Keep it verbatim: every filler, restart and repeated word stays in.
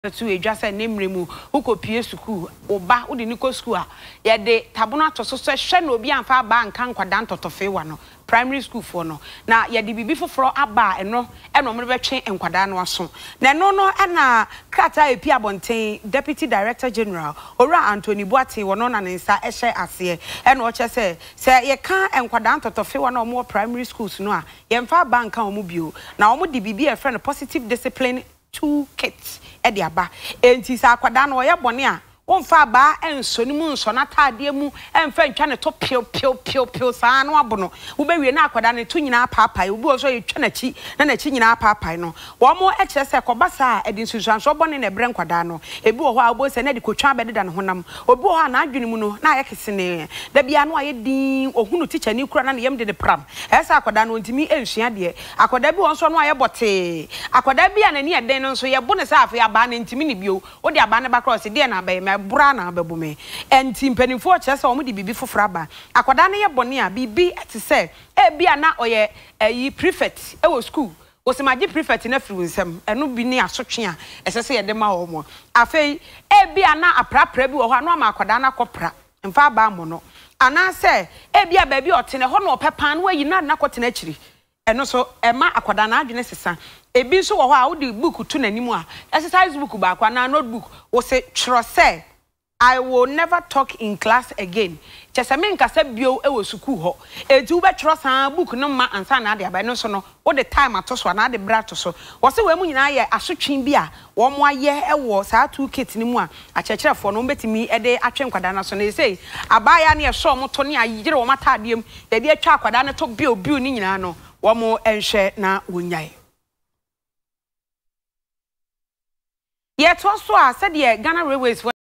to a just a name remu who could P S school or ba udi niko school ya de tabuna to so shen obi amfa ba nkan kwadan to tofe wano primary school for no na ya de bibi foforo aba eno eno mo betwe nkwadan no aso na no no na krata epi abonten deputy director general ora Anthony Boate wono na nsa ehye ase eno o che se se ye kan nkwadan to tofe wano mo primary schools no a ye mfa ba nkan o mo bio na o mo de bibi e friend positive discipline two kits e de aba enti sa akwada no ye bone a wonfa ba enso ni mu nso na taade mu emfa ntwa ne to pio pio pio pio sa no abono wo be wie na akwada ne to nyina paapai wo bi so ye twa na chi na na chi nyina paapai no wo mo e kire se koba sa e di nsusuanso bone na ebre nkwada no ebi wo ho a wo se na de kotwa be de da ne honam obi wo ha na adwene mu no na ye kese ne da bia no aye din ohunu teacher ni kura na ne yem de de pram e sa akwada no ntimi ensua de akwada bi won so no aye bote akwada bi a na ne eden no so ye bo ne sa afa ya ba na ntimi ne bio wo de aba ne ba cross de na ba bra na bebume enti mpanimfo chese omo di bibi foforo aba akwada na ye bone a bibi ati se e bia na oye yi prefect e wo school wo se magi prefect na firi nsem eno bi ni asotwe a esese ye de ma wo mo afei e bia na aprapra bi wo ho na ma akwada na kopra mfa ba mo no ana se e bia ba bi otene ho na opepan no ayi na na kotena akiri eno so e ma akwada na adwene sesa ebi so wo ho a wo di book tu nanimu a exercise book ba kwa na notebook wo se tro se I will never talk in class again. Chese me nkasa bio e wo school ho. Enti wo betro san book no ma ansa na ade aba no so no. Wo the time atoso na ade bra to so. Wo se we mu nyina ye asotwen bi a wo mo aye e wo saa two kit ni mu a akyerkyerefo no betimi e de atwe nkwada na so na say abaya na ye so mo to ne ayire wo matadem. Da bi atwa akwada ne to bio bio ni nyina no. Wo mo enhwe na wonyae. Ye to so a said ye Ghana Railways